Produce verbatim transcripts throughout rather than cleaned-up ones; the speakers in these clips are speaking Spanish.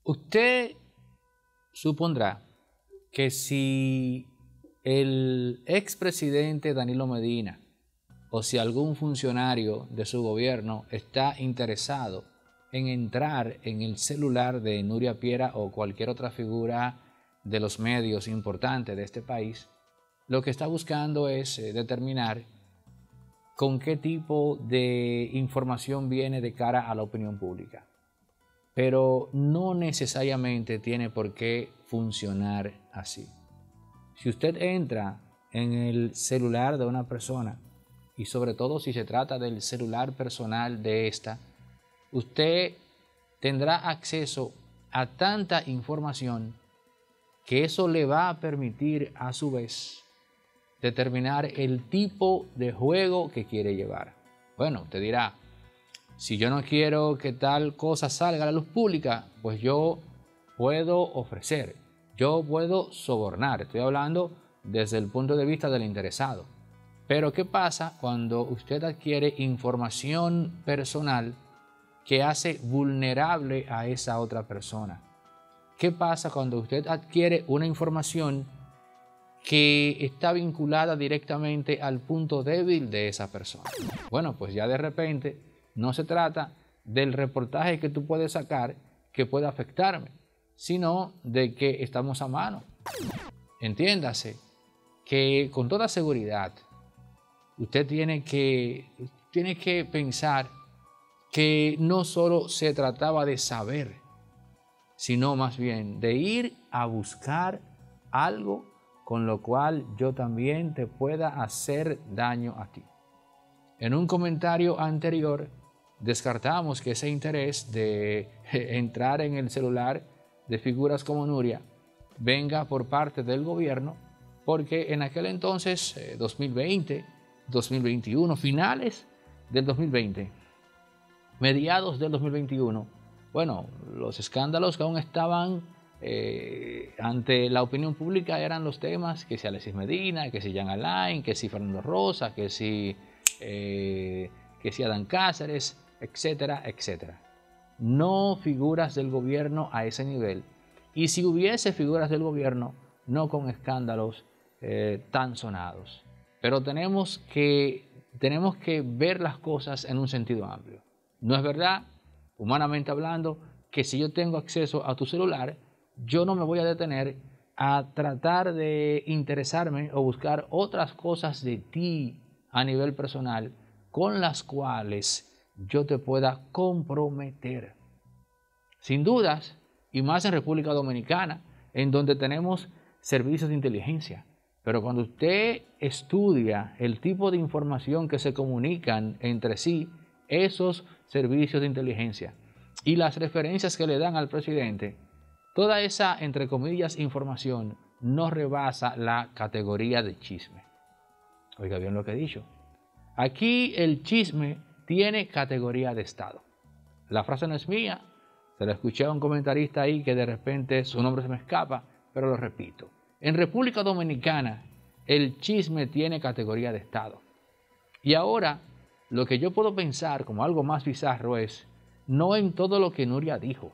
Usted supondrá que si el expresidente Danilo Medina o si algún funcionario de su gobierno está interesado en entrar en el celular de Nuria Piera o cualquier otra figura de los medios importantes de este país, lo que está buscando es eh, determinar con qué tipo de información viene de cara a la opinión pública. Pero no necesariamente tiene por qué funcionar así. Si usted entra en el celular de una persona, y sobre todo si se trata del celular personal de esta, usted tendrá acceso a tanta información que eso le va a permitir a su vez determinar el tipo de juego que quiere llevar. Bueno, usted dirá, si yo no quiero que tal cosa salga a la luz pública, pues yo puedo ofrecer, yo puedo sobornar. Estoy hablando desde el punto de vista del interesado. Pero ¿qué pasa cuando usted adquiere información personal que hace vulnerable a esa otra persona? ¿Qué pasa cuando usted adquiere una información que está vinculada directamente al punto débil de esa persona? Bueno, pues ya de repente no se trata del reportaje que tú puedes sacar que pueda afectarme, sino de que estamos a mano. Entiéndase que con toda seguridad usted tiene que, tiene que pensar que no solo se trataba de saber, sino más bien de ir a buscar algo con lo cual yo también te pueda hacer daño a ti. En un comentario anterior descartamos que ese interés de entrar en el celular de figuras como Nuria venga por parte del gobierno, porque en aquel entonces, eh, dos mil veinte, dos mil veintiuno, finales del dos mil veinte, mediados del dos mil veintiuno, bueno, los escándalos que aún estaban eh, ante la opinión pública eran los temas que si Alexis Medina, que si Jean Alain, que si Fernando Rosa, que si, eh, que si Adán Cáceres, etcétera, etcétera. No figuras del gobierno a ese nivel. Y si hubiese figuras del gobierno, no con escándalos eh, tan sonados. Pero tenemos que, tenemos que ver las cosas en un sentido amplio. No es verdad, humanamente hablando, que si yo tengo acceso a tu celular, yo no me voy a detener a tratar de interesarme o buscar otras cosas de ti a nivel personal con las cuales yo te pueda comprometer. Sin dudas, y más en República Dominicana, en donde tenemos servicios de inteligencia. Pero cuando usted estudia el tipo de información que se comunican entre sí, esos servicios de inteligencia y las referencias que le dan al presidente, toda esa, entre comillas, información no rebasa la categoría de chisme. Oiga bien lo que he dicho. Aquí el chisme tiene categoría de Estado. La frase no es mía, se la escuché a un comentarista ahí que de repente su nombre se me escapa, pero lo repito. En República Dominicana el chisme tiene categoría de Estado. Y ahora lo que yo puedo pensar como algo más bizarro es no en todo lo que Nuria dijo,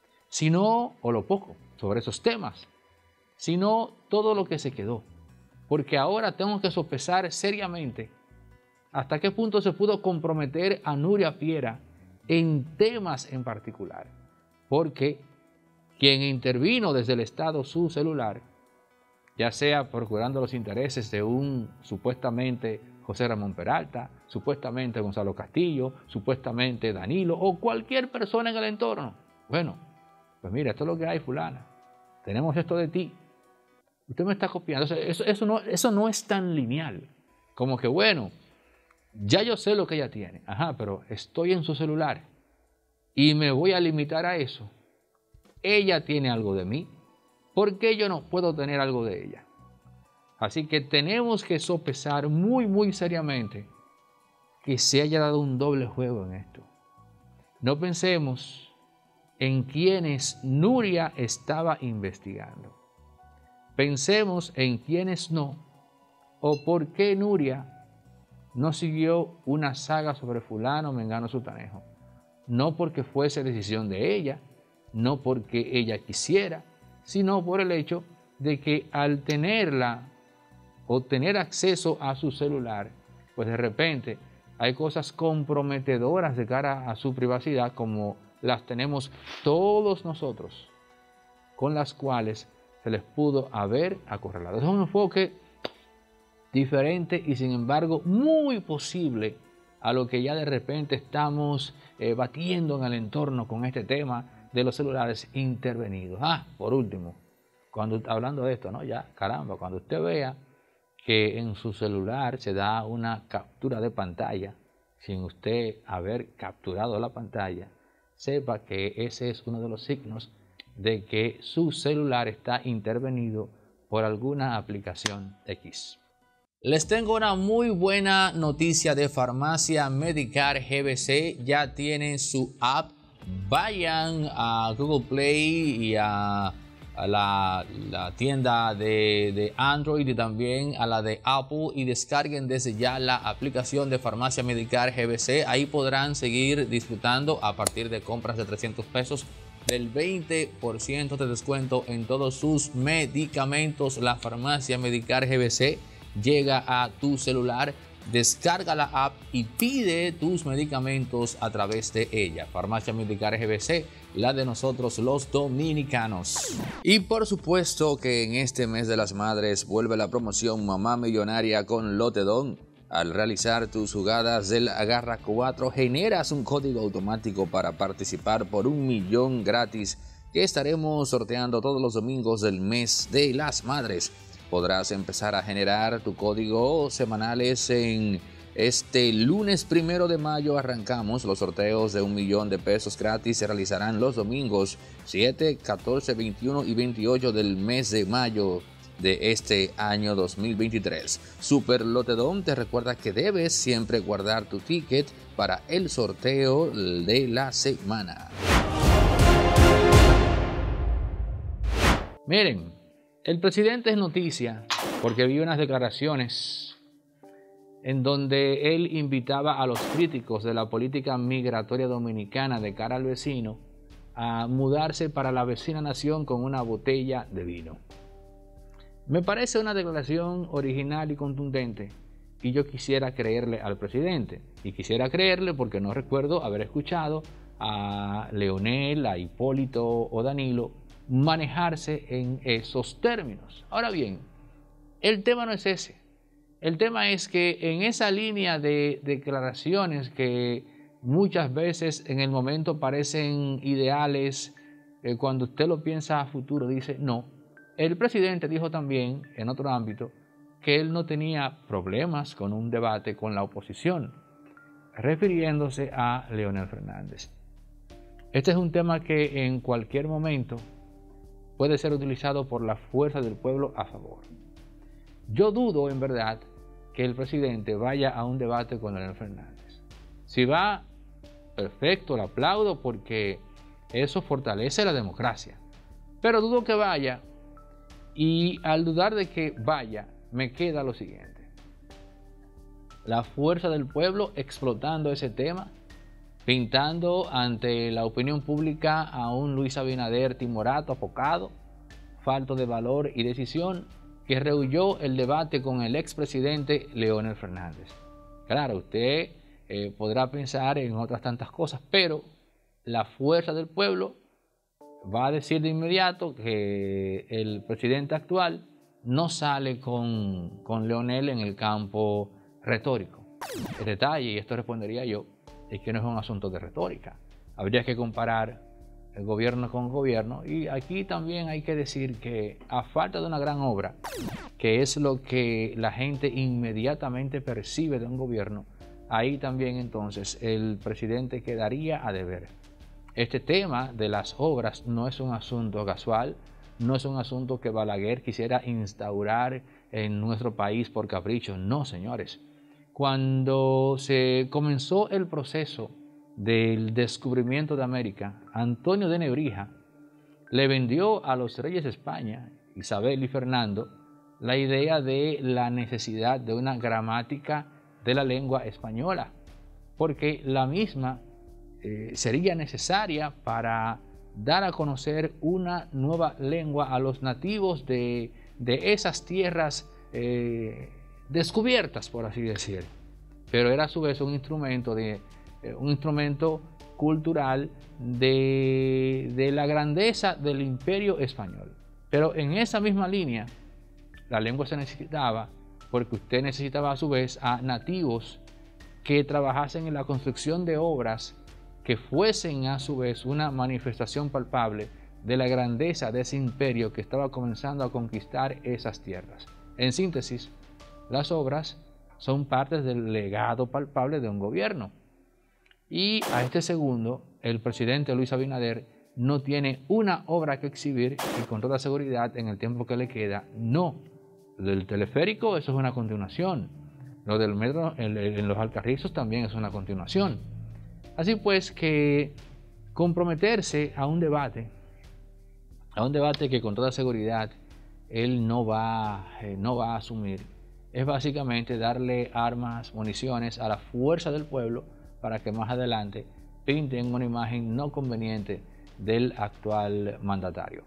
sino, o lo poco, sobre esos temas, sino todo lo que se quedó. Porque ahora tengo que sopesar seriamente hasta qué punto se pudo comprometer a Nuria Piera en temas en particular. Porque quien intervino desde el Estado su celular, ya sea procurando los intereses de un supuestamente José Ramón Peralta, supuestamente Gonzalo Castillo, supuestamente Danilo o cualquier persona en el entorno. Bueno, pues mira, esto es lo que hay, fulana. Tenemos esto de ti. Usted me está copiando. Eso, eso, eso, no, eso no es tan lineal. Como que, bueno, ya yo sé lo que ella tiene. Ajá, pero estoy en su celular y me voy a limitar a eso. Ella tiene algo de mí. ¿Por qué yo no puedo tener algo de ella? Así que tenemos que sopesar muy, muy seriamente que se haya dado un doble juego en esto. No pensemos en quienes Nuria estaba investigando. Pensemos en quienes no, o por qué Nuria no siguió una saga sobre fulano, mengano, sutanejo. No porque fuese decisión de ella, no porque ella quisiera, sino por el hecho de que al tenerla o tener acceso a su celular, pues de repente hay cosas comprometedoras de cara a su privacidad como las tenemos todos nosotros, con las cuales se les pudo haber acorralado. Es un enfoque diferente y sin embargo muy posible a lo que ya de repente estamos eh, batiendo en el entorno con este tema de los celulares intervenidos. Ah, por último, cuando hablando de esto, ¿no? Ya, caramba, cuando usted vea que en su celular se da una captura de pantalla sin usted haber capturado la pantalla, sepa que ese es uno de los signos de que su celular está intervenido por alguna aplicación X. Les tengo una muy buena noticia de Farmacia Medicare G B C. Ya tienen su app. Vayan a Google Play y a, a la, la tienda de, de Android y también a la de Apple y descarguen desde ya la aplicación de Farmacia Medicare G B C. Ahí podrán seguir disfrutando a partir de compras de trescientos pesos del veinte por ciento de descuento en todos sus medicamentos. La Farmacia Medicare G B C llega a tu celular. Descarga la app y pide tus medicamentos a través de ella. Farmacia Medicare G B C, la de nosotros los dominicanos. Y por supuesto que en este mes de las madres vuelve la promoción Mamá Millonaria con Lotedon. Al realizar tus jugadas del Agarra cuatro, generas un código automático para participar por un millón gratis que estaremos sorteando todos los domingos del mes de las madres. Podrás empezar a generar tu código semanales en este lunes primero de mayo. Arrancamos los sorteos de un millón de pesos gratis. Se realizarán los domingos siete, catorce, veintiuno y veintiocho del mes de mayo de este año dos mil veintitrés. Super Lotedon te recuerda que debes siempre guardar tu ticket para el sorteo de la semana. Miren, el presidente es noticia porque vi unas declaraciones en donde él invitaba a los críticos de la política migratoria dominicana de cara al vecino a mudarse para la vecina nación con una botella de vino. Me parece una declaración original y contundente y yo quisiera creerle al presidente. Y quisiera creerle porque no recuerdo haber escuchado a Leonel, a Hipólito o Danilo manejarse en esos términos. Ahora bien, el tema no es ese. El tema es que en esa línea de declaraciones que muchas veces en el momento parecen ideales, eh, cuando usted lo piensa a futuro dice no. El presidente dijo también en otro ámbito que él no tenía problemas con un debate con la oposición, refiriéndose a Leonel Fernández. Este es un tema que en cualquier momento puede ser utilizado por la fuerza del pueblo a favor. Yo dudo en verdad que el presidente vaya a un debate con Leonel Fernández. Si va, perfecto, le aplaudo porque eso fortalece la democracia. Pero dudo que vaya y al dudar de que vaya, me queda lo siguiente. La fuerza del pueblo explotando ese tema, pintando ante la opinión pública a un Luis Abinader timorato, apocado, falto de valor y decisión, que rehuyó el debate con el expresidente Leonel Fernández. Claro, usted eh, podrá pensar en otras tantas cosas, pero la fuerza del pueblo va a decir de inmediato que el presidente actual no sale con, con Leonel en el campo retórico. El detalle, y esto respondería yo, es que no es un asunto de retórica. Habría que comparar el gobierno con gobierno y aquí también hay que decir que a falta de una gran obra, que es lo que la gente inmediatamente percibe de un gobierno, ahí también entonces el presidente quedaría a deber. Este tema de las obras no es un asunto casual, no es un asunto que Balaguer quisiera instaurar en nuestro país por capricho. No, señores. Cuando se comenzó el proceso del descubrimiento de América, Antonio de Nebrija le vendió a los reyes de España, Isabel y Fernando, la idea de la necesidad de una gramática de la lengua española, porque la misma Eh, sería necesaria para dar a conocer una nueva lengua a los nativos de, de esas tierras eh, descubiertas, por así decir. Pero era a su vez un instrumento, de, eh, un instrumento cultural de, de la grandeza del imperio español. Pero en esa misma línea, la lengua se necesitaba porque usted necesitaba a su vez a nativos que trabajasen en la construcción de obras que fuesen a su vez una manifestación palpable de la grandeza de ese imperio que estaba comenzando a conquistar esas tierras. En síntesis, las obras son partes del legado palpable de un gobierno. Y a este segundo, el presidente Luis Abinader no tiene una obra que exhibir y con toda seguridad en el tiempo que le queda, no. Lo del teleférico, eso es una continuación. Lo del metro en, en los Alcarrizos también es una continuación. Así pues que comprometerse a un debate, a un debate que con toda seguridad él no va, eh, no va a asumir, es básicamente darle armas, municiones a la fuerza del pueblo para que más adelante pinten una imagen no conveniente del actual mandatario.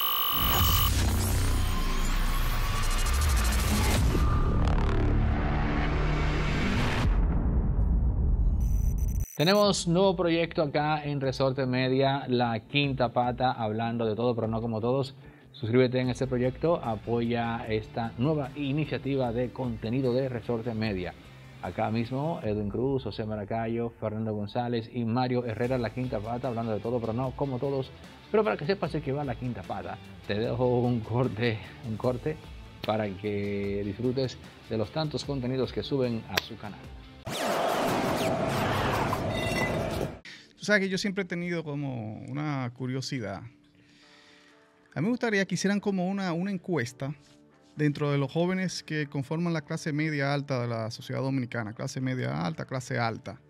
Tenemos un nuevo proyecto acá en Resorte Media, La Quinta Pata, hablando de todo, pero no como todos. Suscríbete en este proyecto, apoya esta nueva iniciativa de contenido de Resorte Media. Acá mismo, Edwin Cruz, José Maracayo, Fernando González y Mario Herrera, La Quinta Pata, hablando de todo, pero no como todos. Pero para que sepas de qué va La Quinta Pata, te dejo un corte, un corte para que disfrutes de los tantos contenidos que suben a su canal. Tú sabes que yo siempre he tenido como una curiosidad. A mí me gustaría que hicieran como una, una encuesta dentro de los jóvenes que conforman la clase media alta de la sociedad dominicana, clase media alta, clase alta,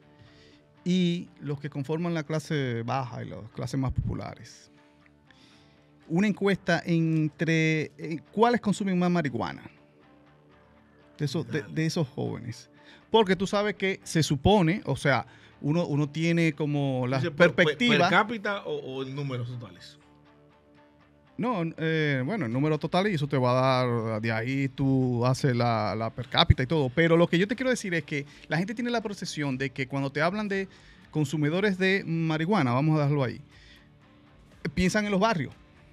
y los que conforman la clase baja y las clases más populares. Una encuesta entre eh, cuáles consumen más marihuana de esos, de, de esos jóvenes. Porque tú sabes que se supone, o sea, uno, uno tiene como la Dice, perspectiva... ¿Per, per cápita o, o en números totales? No, eh, bueno, el número total y eso te va a dar, de ahí tú haces la, la per cápita y todo. Pero lo que yo te quiero decir es que la gente tiene la percepción de que cuando te hablan de consumidores de marihuana, vamos a dejarlo ahí, piensan en los barrios.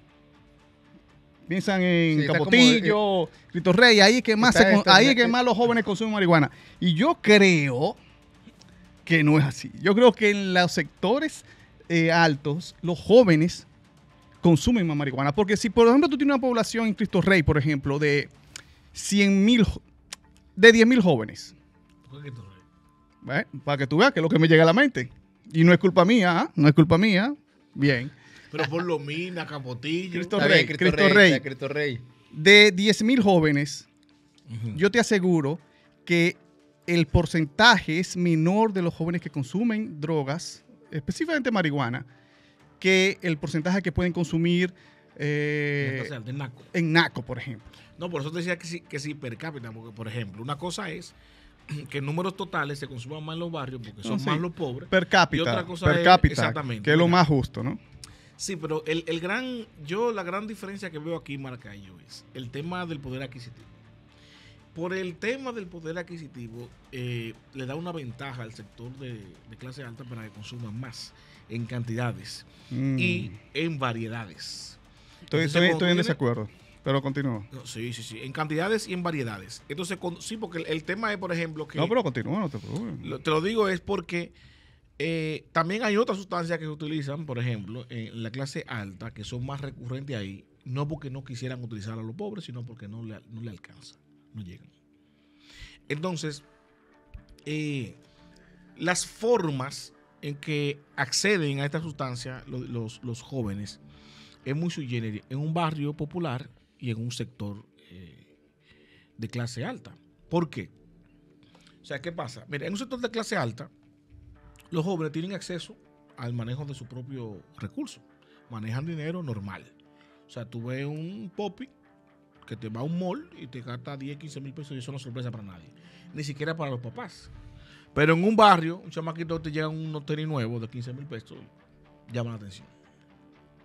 Piensan en sí, Capotillo, como, eh, Cristo Rey, ahí es que más, se, este, ahí es que más los jóvenes consumen marihuana. Y yo creo que no es así. Yo creo que en los sectores eh, altos, los jóvenes consumen más marihuana. Porque si, por ejemplo, tú tienes una población en Cristo Rey, por ejemplo, de cien mil, de diez mil jóvenes. ¿Por qué Cristo Rey? ¿Eh? Para que tú veas que es lo que me llega a la mente. Y no es culpa mía, ¿eh? No es culpa mía. Bien. Pero por lo mina, Capotillo. Cristo Rey, bien, Cristo, Cristo Rey. Rey. Cristo Rey. De diez mil jóvenes, uh-huh. yo te aseguro que el porcentaje es menor de los jóvenes que consumen drogas, específicamente marihuana, que el porcentaje que pueden consumir eh, en, Naco. en Naco, por ejemplo. No, por eso te decía que sí, que sí per cápita, porque, por ejemplo, una cosa es que en números totales se consuman más en los barrios porque son no, sí. más los pobres. Per cápita, y otra cosa per es, cápita, exactamente, que es lo más justo, ¿no? Sí, pero el, el gran, yo la gran diferencia que veo aquí, Maracayo, es el tema del poder adquisitivo. Por el tema del poder adquisitivo, eh, le da una ventaja al sector de, de clase alta para que consuman más en cantidades mm. y en variedades. Estoy, Entonces, estoy, estoy en desacuerdo, pero continúa. No, sí, sí, sí, en cantidades y en variedades. Entonces, con, sí, porque el, el tema es, por ejemplo, que... No, pero continúa, no te preocupes. Lo, te lo digo es porque... Eh, también hay otras sustancias que se utilizan, por ejemplo, en la clase alta, que son más recurrentes ahí, no porque no quisieran utilizar a los pobres, sino porque no le, no le alcanza, no llegan. Entonces, eh, las formas en que acceden a esta sustancia los, los, los jóvenes es muy sui generis en un barrio popular y en un sector eh, de clase alta. ¿Por qué? O sea, ¿qué pasa? Mira, en un sector de clase alta, los jóvenes tienen acceso al manejo de su propio recurso. Manejan dinero normal. O sea, tú ves un popi que te va a un mall y te gasta diez, quince mil pesos y eso no es sorpresa para nadie. Ni siquiera para los papás. Pero en un barrio, un chamaquito te llega un tenis nuevo de quince mil pesos, llama la atención.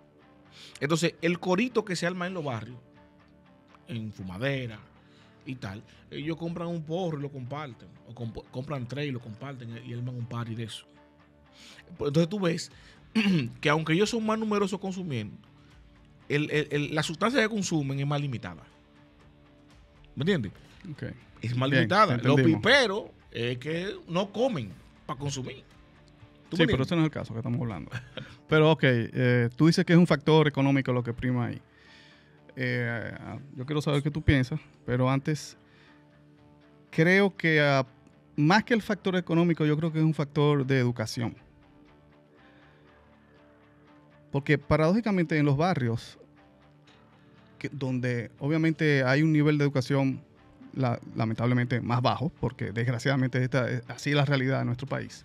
Entonces, el corito que se arma en los barrios, en fumadera y tal, ellos compran un porro y lo comparten, o comp- compran tres y lo comparten y arman un party de eso. Entonces tú ves que aunque ellos son más numerosos consumiendo, el, el, el, la sustancia que consumen es más limitada. ¿Me entiendes? Okay. Es más Bien, limitada. Los entendimos. piperos es que no comen para consumir. ¿Tú Sí, me pero entiendes? ese no es el caso que estamos hablando. Pero ok, eh, tú dices que es un factor económico lo que prima ahí. Eh, yo quiero saber qué tú piensas, pero antes creo que uh, más que el factor económico, yo creo que es un factor de educación. Porque paradójicamente en los barrios, que, donde obviamente hay un nivel de educación la, lamentablemente más bajo, porque desgraciadamente esta, es así es la realidad de nuestro país,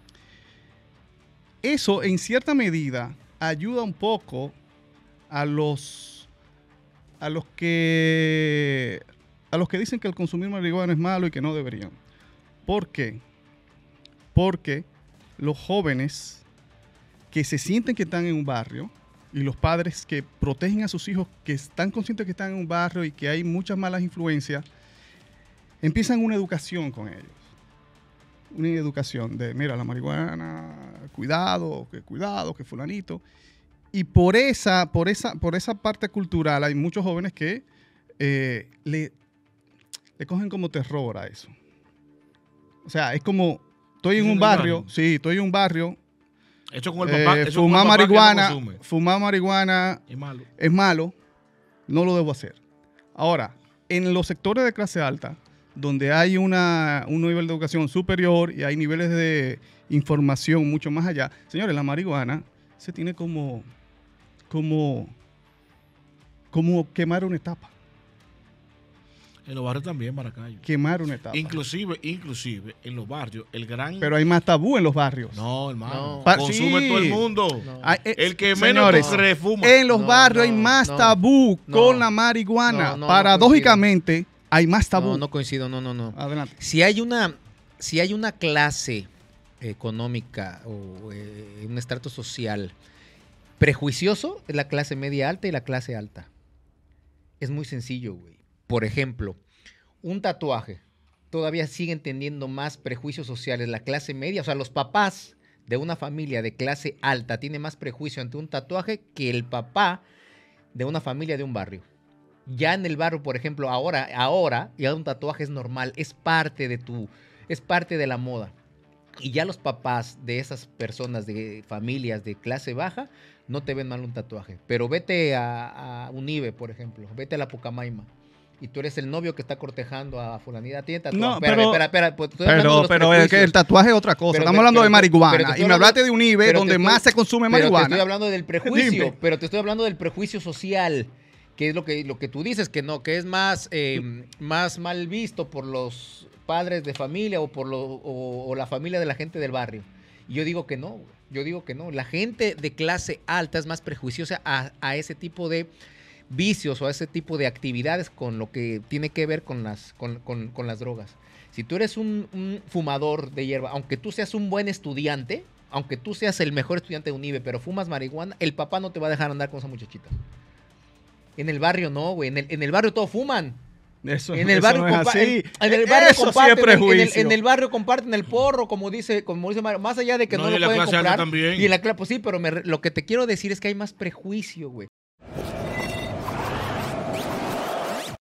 eso en cierta medida ayuda un poco a los a los que a los que dicen que el consumir marihuana es malo y que no deberían. ¿Por qué? Porque los jóvenes que se sienten que están en un barrio y los padres que protegen a sus hijos que están conscientes que están en un barrio y que hay muchas malas influencias, empiezan una educación con ellos. Una educación de, mira, la marihuana, cuidado, que cuidado, que fulanito. Y por esa, por esa, por esa parte cultural hay muchos jóvenes que eh, le, le cogen como terror a eso. O sea, es como, estoy en un barrio, sí, estoy en un barrio, Hecho con el papá. eh, hecho con fumar el papá que no marihuana, consume. fumar marihuana Es malo. es malo, no lo debo hacer. Ahora, en los sectores de clase alta, donde hay una, un nivel de educación superior y hay niveles de información mucho más allá, señores, la marihuana se tiene como, como, como quemar una etapa. En los barrios también, Maracayo. Quemar una etapa. Inclusive, inclusive, en los barrios, el gran... Pero hay más tabú en los barrios. No, hermano. No. Pa- Consume sí. todo el mundo. No. Hay- eh, El que señores, menos tú crees fuma. en los No, barrios hay no, más no, tabú no. con la marihuana. No, no, no Paradójicamente, hay más tabú. No, no coincido, no, no, no. Adelante. Si hay una, si hay una clase económica o eh, un estrato social prejuicioso, es la clase media alta y la clase alta. Es muy sencillo, güey. Por ejemplo, un tatuaje. Todavía siguen teniendo más prejuicios sociales la clase media. O sea, los papás de una familia de clase alta tienen más prejuicio ante un tatuaje que el papá de una familia de un barrio. Ya en el barrio, por ejemplo, ahora, ahora ya un tatuaje es normal, es parte de tu, es parte de la moda. Y ya los papás de esas personas de familias de clase baja no te ven mal un tatuaje. Pero vete a, a Unive, por ejemplo, vete a la Pucamaima. Y tú eres el novio que está cortejando a fulanita. Tiene tatuaje. No, espera, pero- espera, espera, pues, estoy hablando de Pero, los pero es que el prejuicios. tatuaje es otra cosa. Pero Estamos te- hablando pero de te- marihuana. pero te estoy Y me hablando- hablaste de Unive, pero te donde estoy- más se consume Pero te marihuana. estoy hablando del prejuicio, Dime. pero te estoy hablando del prejuicio social, que es lo que, lo que tú dices, que no, que es más, eh, más mal visto por los padres de familia o por lo, o, o la familia de la gente del barrio. Y yo digo que no, güey. Yo digo que no. La gente de clase alta es más prejuiciosa a, a ese tipo de vicios o a ese tipo de actividades con lo que tiene que ver con las, con, con- con las drogas. Si tú eres un, un fumador de hierba, aunque tú seas un buen estudiante, aunque tú seas el mejor estudiante de Unive, pero fumas marihuana, el papá no te va a dejar andar con esa muchachita. En el barrio no, güey. En el, en el barrio todos fuman. Eso, En el eso barrio, no es compa- así. en, en el barrio Eso sí es comparten, en- en, el, prejuicio. en el barrio comparten el porro, como dice, como dice Mario, más allá de que no, No, y lo en la pueden clase alta comprar. también. Y en la clase, pues sí, pero me re- lo que te quiero decir es que hay más prejuicio, güey.